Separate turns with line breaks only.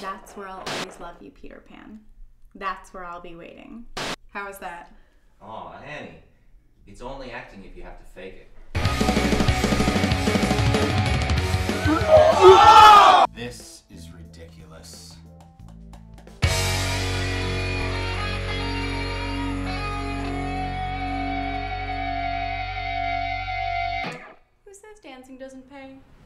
That's where I'll always love you, Peter Pan. That's where I'll be waiting. How was that?
Aw, Annie. It's only acting if you have to fake it.
This is ridiculous.
Who says dancing doesn't pay?